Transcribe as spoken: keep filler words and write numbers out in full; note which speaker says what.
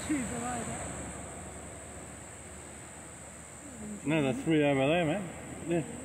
Speaker 1: two below that.
Speaker 2: No, there's three over there, man. Yeah.